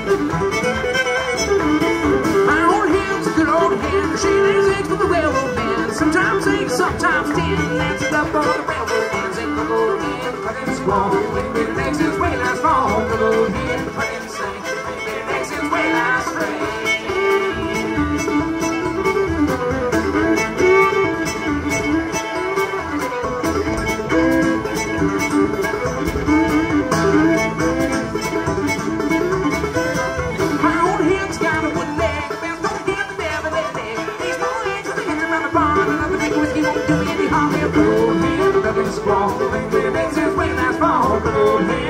My old hand's a good old hand. She lays eggs for the railroad man. Sometimes 8, sometimes 10. That's enough for the railroad man. Sing the old hen, cutting squall. When makes his way last fall. The old hen, cutting sing. When makes his way last spring. Squall, when makes his way last fall, the old hen.